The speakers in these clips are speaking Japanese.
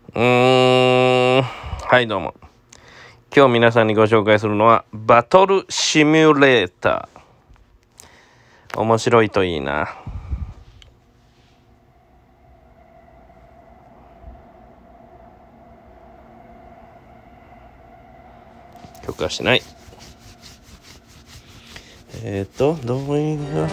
はいどうも。今日皆さんにご紹介するのはバトルシミュレーター。面白いといいな。許可しない。動員が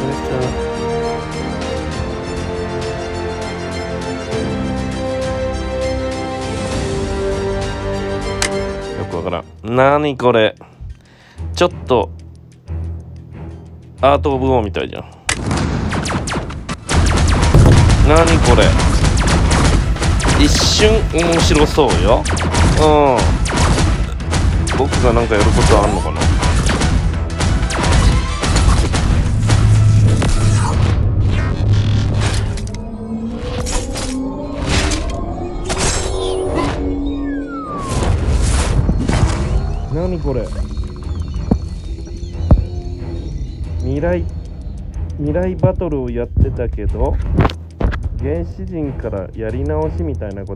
よくわからん。何これ。ちょっとアートオブウォーみたいじゃん。何これ。一瞬面白そうよ。僕がなんかやることあんのかな。何これ。未来バトルをやってたけど原始人からやり直しみたいなこと。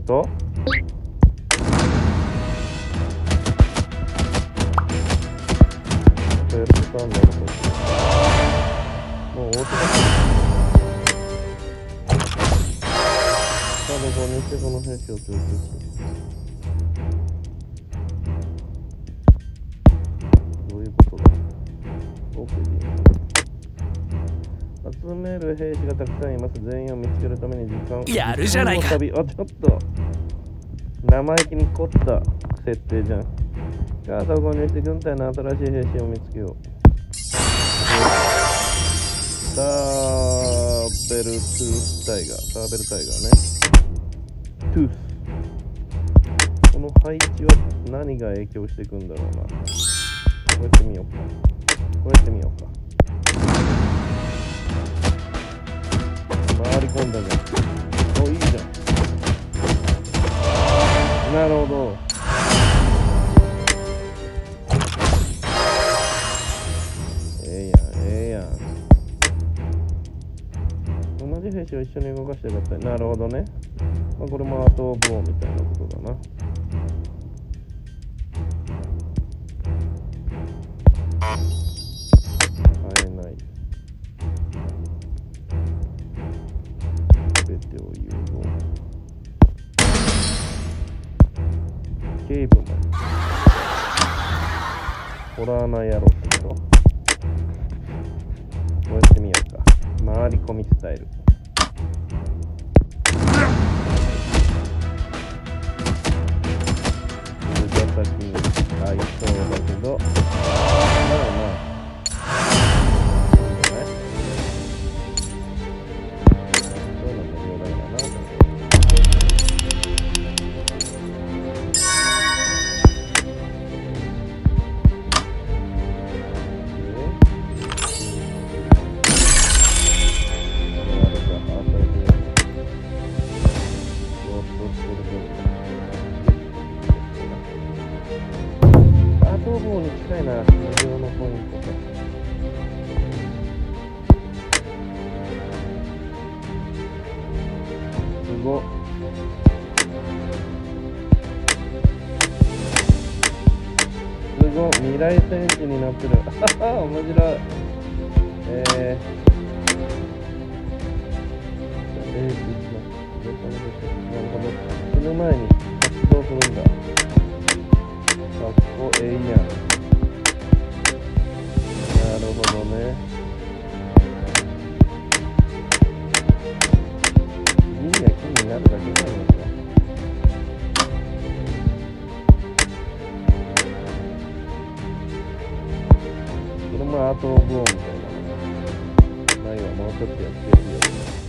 やることあんのか。もう大手だ。さあどこにしてこの兵士を調整する。どういうことだ。集める兵士がたくさんいます。全員を見つけるために時間やるじゃないか。 ちょっと生意気に凝った設定じゃん。さあそこにして軍隊の新しい兵士を見つけよう。サーベルタイガーね。トゥース。この配置は何が影響していくんだろうな。こうやってみようか。回り込んだじゃん。お、いいじゃん。なるほど。ええやん。同じ兵士を一緒に動かしてください。なるほどね。まあ、これもアートオブウォーみたいなことだな。会えない。全てを融合。ケーブマン。ホラーな野郎ってこと。こうやってみようか。回り込みスタイル。先に合いそうだけど、まあに近いな、無料のポイントか。すごっ。未来戦士になってる。面白い。なるほど。死ぬ前に活動するんだ。かっこええやん。なるほどね。銀が金になるだけじゃないですか。これもアートオブウォーみたいな。ないわ、もうちょっとやってやるよ。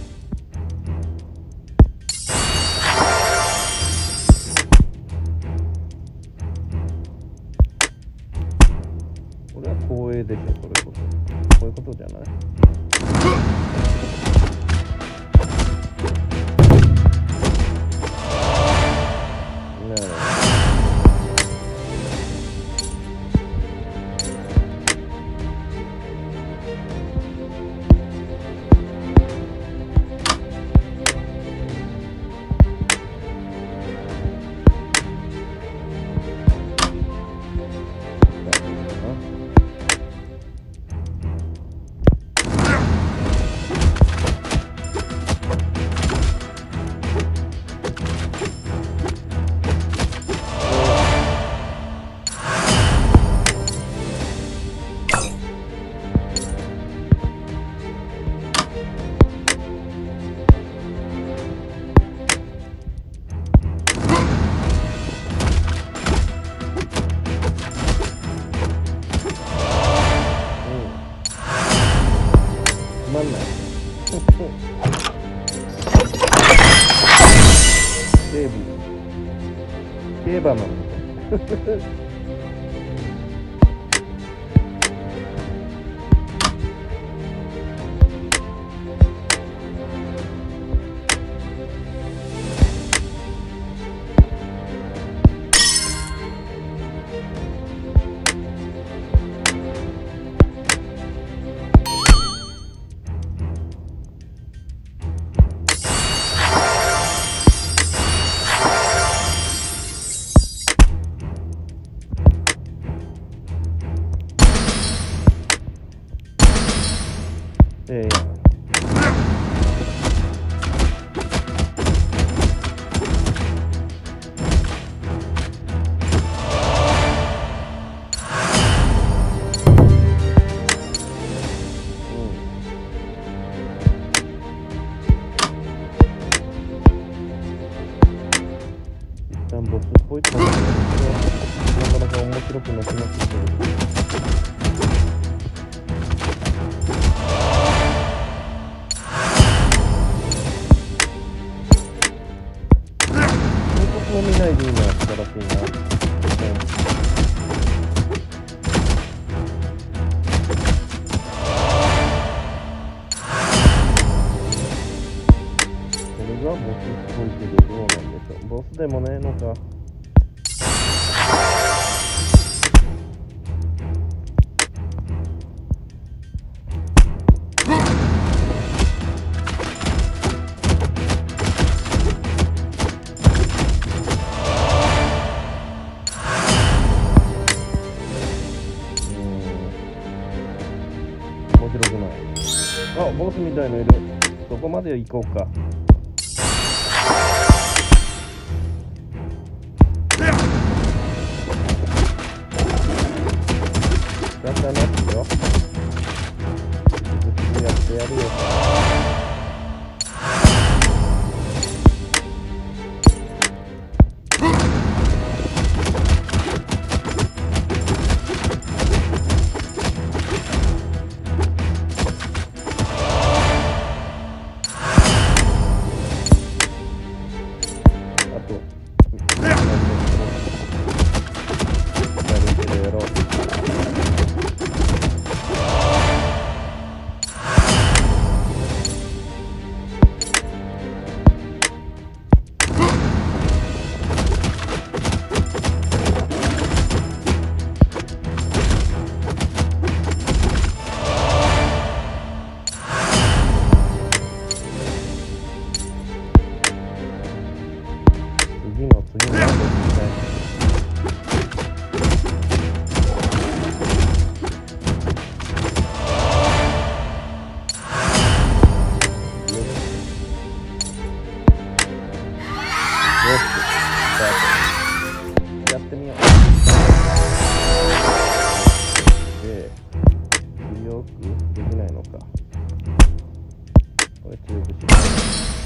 これは光栄でしょ、それこそ。こういうことじゃない？なるほど。 競馬マンボスっぽいと思うけど、なかなか面白くなくなってきてる。広告を見ないでいいのは素晴らしいな。これがボスっぽいけどどうなんでしょう。ボスでもねえのか。面白くない。あ、ボスみたいのいる。そこまで行こうか。だからなってよ。やってやるよ。次のやってみよう。で、強くできないのか。これ強くします。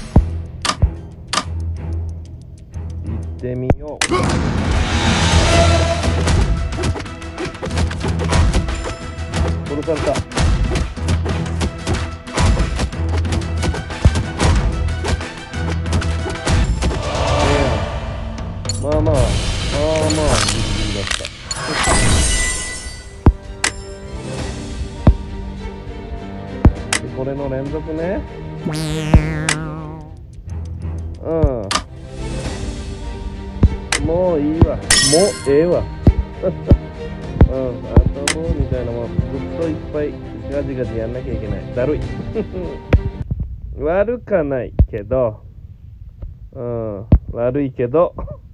行ってみよう。殺された。まあまあギリギリだった。でこれの連続ね。もういいわ。もうええわ。あともうみたいなもんずっといっぱいガジガジやんなきゃいけない。だるい。悪かないけど、悪いけど、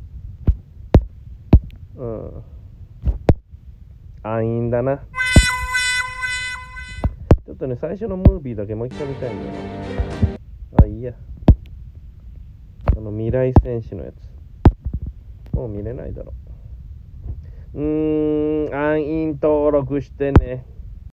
安易だな。ちょっとね、最初のムービーだけもう一回見たいんだよな。あ、いいや。未来戦士のやつ。もう見れないだろ。安易登録してね。